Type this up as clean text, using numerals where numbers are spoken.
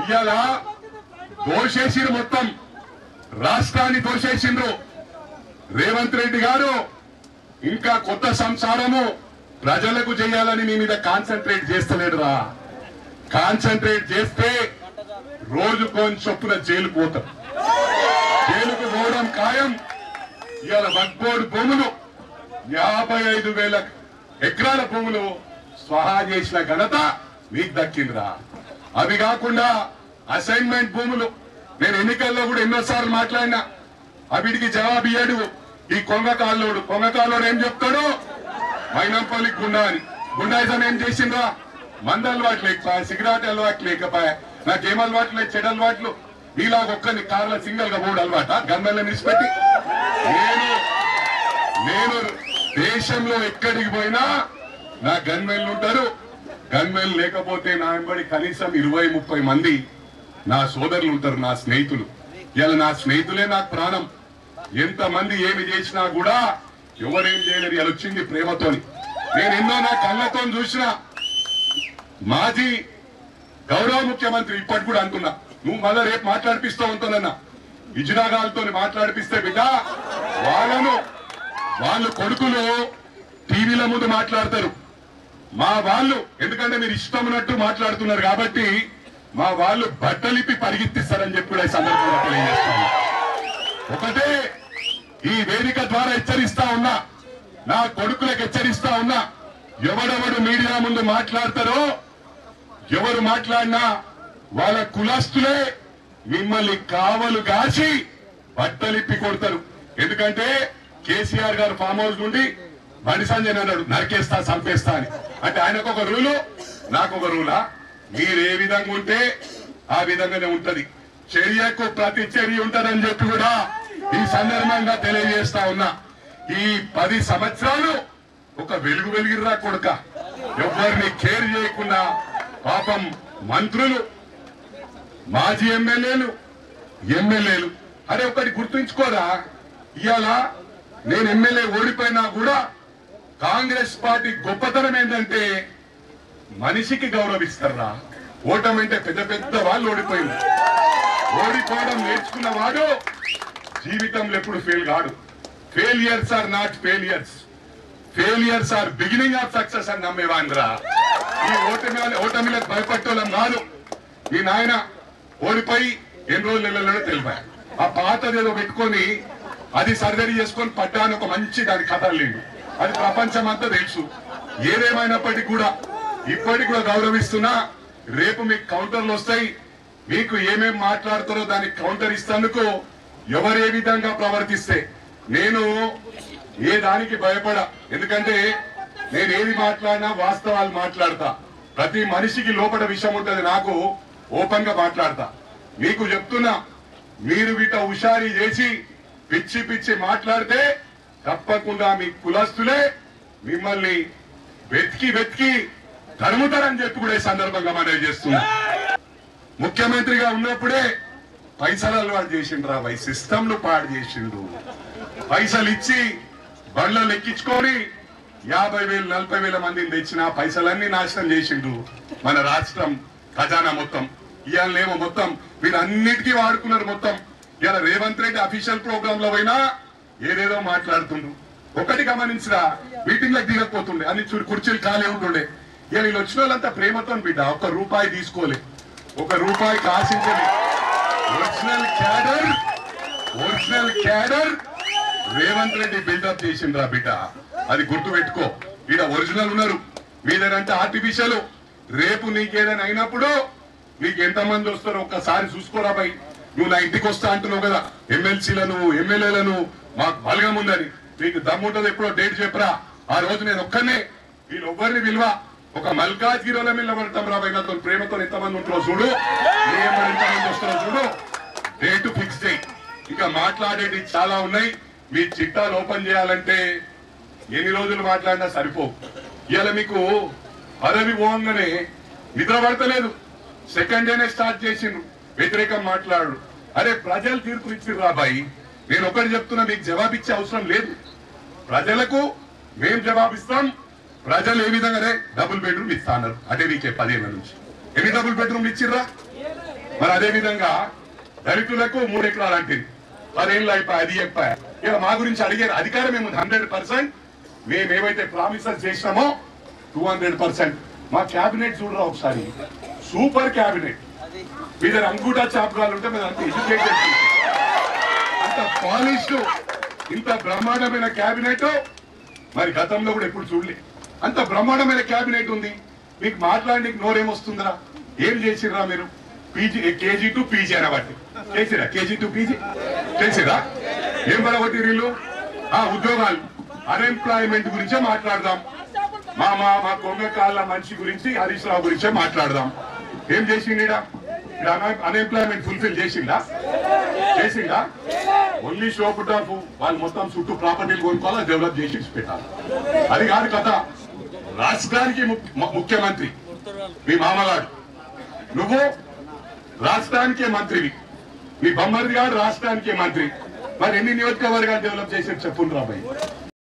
ఇవాళ దోషేసిరు, మొత్తం రాష్ట్రాన్ని దోషేసిండ్రు. రేవంత్ రెడ్డి గారు ఇంకా కొత్త సంసారము ప్రజలకు చేయాలని మీ మీద కాన్సన్ట్రేట్ చేస్తలేడురా. కాన్సన్ట్రేట్ చేస్తే రోజు కొంచెం చొప్పున జైలుకు పోతాం. జైలుకు పోవడం ఖాయం. ఇవాళ వక్ఫ్ బోర్డు భూములు 55,000 ఎకరాల భూములు స్వహా చేసిన ఘనత మీకు దక్కిందిరా. అవి కాకుండా అసైన్మెంట్ భూములు నేను ఎన్నికల్లో కూడా ఎన్నోసార్లు మాట్లాడినా. అవిటికి జవాబు ఇయ్యాడు ఈ కొంగకాల్లోడు ఏం చెప్తాడు? మైనంపల్లి గుండా అని. గుండాయిజం ఏం చేసిండ్రా? మంద అలవాటు లేకపోయా, సిగరెట్ అలవాటు లేకపోయా, నాకేం అలవాట్లు లేదు, చెడు అలవాట్లు. నీలాగా ఒక్కని కార్ల సింగల్ గా 3 అలవాట గన్మెల్ని విడిచిపెట్టి. నేను దేశంలో ఎక్కడికి పోయినా నా గన్మెన్లు ఉంటారు. గన్మెన్ లేకపోతే నా వెంబడి కనీసం 20-30 మంది నా సోదరులు ఉంటారు, నా స్నేహితులు. ఇలా నా స్నేహితులే నాకు ప్రాణం. ఎంత మంది ఏమి చేసినా కూడా ఎవరేం చేయలేరు. ఇలా వచ్చింది ప్రేమతోని. నేను ఎన్నో నా కళ్ళతో చూసిన మాజీ గౌరవ ముఖ్యమంత్రి ఇప్పటి కూడా అంటున్నా, నువ్వు మళ్ళా రేపు మాట్లాడిపిస్తూ ఉంటానన్నా. ఇజునాగాలతో మాట్లాడిపిస్తే బిడ్డ వాళ్ళు కొడుకులు టీవీల ముందు మాట్లాడతారు. మా వాళ్ళు ఎందుకంటే మీరు ఇష్టం ఉన్నట్టు మాట్లాడుతున్నారు కాబట్టి మా వాళ్ళు బట్టలిప్పి పరిగెత్తిస్తారని చెప్పి కూడా ఈ సందర్భంగా తెలియజేస్తాను. ఒకటే ఈ వేదిక ద్వారా హెచ్చరిస్తా ఉన్నా, నా కొడుకులకు హెచ్చరిస్తా ఉన్నా, ఎవడెవడు మీడియా ముందు మాట్లాడతారో, ఎవరు మాట్లాడినా వాళ్ళ కులస్తులే మిమ్మల్ని కావలు కాచి బట్టలిప్పి కొడతారు. ఎందుకంటే కేసీఆర్ గారు ఫామ్ హౌస్ నుండి బండి సంజయ్ అన్నాడు నరికేస్తా చంపేస్తా అని. అంటే ఆయనకు ఒక రూలు, నాకు ఒక రూలా? మీరు ఏ విధంగా ఉంటే ఆ విధంగానే ఉంటది. చర్యకు ప్రతి చర్య ఉంటదని చెప్పి కూడా ఈ సందర్భంగా తెలియజేస్తా ఉన్నా. ఈ 10 సంవత్సరాలు ఒక వెలిగిర్రా కొడుక. ఎవరిని కేర్ చేయకుండా పాపం మంత్రులు, మాజీ ఎమ్మెల్యేలు అరే ఒకటి గుర్తుంచుకోరా. ఇవాళ నేను ఎమ్మెల్యే ఓడిపోయినా కూడా కాంగ్రెస్ పార్టీ గొప్పతనం ఏంటంటే మనిషికి గౌరవిస్తారా. ఓటమంటే పెద్ద పెద్ద వాళ్ళు ఓడిపోయింది. ఓడిపోవడం నేర్చుకున్న వాడు జీవితంలో ఎప్పుడు ఫెయిల్ కాడు. Failures are not failures, failures are beginning of success అని నమ్మేవాంద్రా. ఈ ఓటమిలకు భయపట్టోళ్ళం కాదు. ఈ నాయన ఓడిపోయి ఎన్ని రోజులు తెలిపారు. ఆ పాతదేదో పెట్టుకొని అది సర్జరీ చేసుకొని పడ్డాను ఒక మంచి దాని కథలు లేడు. అది ప్రపంచం అంతా తెలుసు. ఏదేమైనప్పటికీ కూడా ఇప్పటికి కూడా గౌరవిస్తున్నా. రేపు మీకు కౌంటర్లు వస్తాయి. మీకు ఏమేం మాట్లాడతారో దానికి కౌంటర్ ఇస్తేందుకు ఎవరు ఏ విధంగా ప్రవర్తిస్తే నేను ఏ దానికి భయపడా. ఎందుకంటే నేను ఏది మాట్లాడినా వాస్తవాలు మాట్లాడతా. ప్రతి మనిషికి లోపల విషయం ఉంటది. నాకు ఓపెన్ గా మాట్లాడతా. మీకు చెప్తున్నా, మీరు వీట హుషారీ చేసి పిచ్చి పిచ్చి మాట్లాడితే తప్పకుండా మీ కులస్తులే మిమ్మల్ని వెతికి తరుముతారని చెప్పి కూడా ఈ సందర్భంగా మనవి చేస్తున్నా. ముఖ్యమంత్రిగా ఉన్నప్పుడే పైసలు అలవాటు చేసిండ్రా. సిస్టంలు పాడు చేసిండు. పైసలు ఇచ్చి బండ్లను ఎక్కించుకొని 50,000 40,000 మందిని తెచ్చిన పైసలన్నీ నాశనం చేసిండు మన రాష్ట్రం ఖజానా మొత్తం. ఇవాళనేమో మొత్తం మీరు అన్నిటికీ వాడుకున్నారు మొత్తం. ఇలా రేవంత్ రెడ్డి అఫీషియల్ ప్రోగ్రామ్ లో పోయినా ఏదేదో మాట్లాడుతుండ్రు. ఒకటి గమనించరా, మీటింగ్ లకు దిగకపోతుండే, అన్ని కుర్చీలు ఖాళీ ఉంటుండే. ఇలా వీళ్ళు వచ్చిన వాళ్ళంతా ప్రేమతో బిడ్డ ₹1 తీసుకోలే, ₹1 ఆశించలే. Original cadre Revanth Reddy buildup చేసిండ్రా బిడ్డ. అది గుర్తు పెట్టుకో. ఈడ ఒరిజినల్ ఉన్నారు, మీదేనంటే ఆర్టిఫిషియల్. రేపు నీకేదైనా అయినప్పుడు నీకు ఎంతమంది వస్తారో ఒక్కసారి చూసుకోరా బై. నువ్వు నా ఇంటికి వస్తా అంటున్నావు కదా, ఎమ్మెల్సీలను ఎమ్మెల్యేలను మాకు బలగం ఉందని. నీకు దమ్ముంటది ఎప్పుడో డేట్ చెప్పరా. ఆ రోజు నేను ఒక్కనే వీళ్ళొవ్వరిని విలువ ఒక మల్కాజ్గిరిలో నిలబడతాం రా బై. నాతో ప్రేమతో ఎంతమంది ఉంటారో చూడు, ఎంతమంది వస్తారో చూడు, డేట్ ఫిక్స్ చేయి. ఇక మాట్లాడేటి చాలా ఉన్నాయి. మీ చిట్టాలు ఓపెన్ చేయాలంటే ఎన్ని రోజులు మాట్లాడినా సరిపోవు. ఇవాళ మీకు పదవి పోగానే నిద్ర పడతలేదు. సెకండ్ డేనే స్టార్ట్ చేసిండ్రు వ్యతిరేకం మాట్లాడు. అరే ప్రజలు తీర్పు ఇచ్చిర్రు రాబాయి. నేను ఒకటి చెప్తున్నా, మీకు జవాబిచ్చే అవసరం లేదు. ప్రజలకు మేం జవాబిస్తాం. ప్రజలు ఏ విధంగానే డబుల్ బెడ్రూమ్ ఇస్తా అన్నారు. అదే వీకే 10 ఏళ్ల నుంచి ఎన్ని డబుల్ బెడ్రూమ్లు ఇచ్చిర్రా? మరి అదే విధంగా దళితులకు 3 ఎకరాలు అంటే 10 ఏళ్ళు అయిపోయి అది చెప్పాయి. ఇక మా గురించి అడిగారు, అధికారం ఏముంది 100%. మేము ఏవైతే ప్రామిసెస్ చేసినామో 200%. మా క్యాబినెట్ చూడరా ఒకసారి, సూపర్ క్యాబినెట్. మీ దగ్గర అంగూటా చాపకాలు ఉంటే మీరు అంత ఎడ్యుకేటెడ్, అంత పాలిష్డ్, ఇంత బ్రహ్మాండమైన క్యాబినెట్ మరి గతంలో కూడా ఎప్పుడు చూడలే. అంత బ్రహ్మాండమైన క్యాబినెట్ ఉంది. మీకు మాట్లాడడానికి నోరేమొస్తుందిరా? ఏం చేసిర్రా మీరు? పీజీ కేజీ టు పీజీ అనబట్టి చేసిరా? కేజీ టు పీజీ చేసిరా? ఏం పడబట్టి వీళ్ళు? ఉద్యోగాలు, అన్ఎంప్లాయ్మెంట్ గురించే మాట్లాడదాం. మా కొంగకాళ్ళ మనిషి గురించి, హరీష్ రావు గురించే మాట్లాడదాం. ఏం చేసిండా? అన్ఎంప్లాయ్మెంట్ ఫుల్ఫిల్ చేసిందా? ఓన్లీ షో పుట్ ఆఫ్ వాళ్ళు మొత్తం చుట్టూ ప్రాపర్టీలు కొనుక్కోవాలా, డెవలప్ చేసి పెట్టాలి. అది కాదు కథ. రాష్ట్రానికి ముఖ్యమంత్రి మీ మామగారు, నువ్వు రాష్ట్రానికే మంత్రివి, మీ బొమ్మరిది గారు రాష్ట్రానికే మంత్రి. మరి ఎన్ని నియోజకవర్గాలు డెవలప్ చేసి చెప్పుండ్రా భయ్?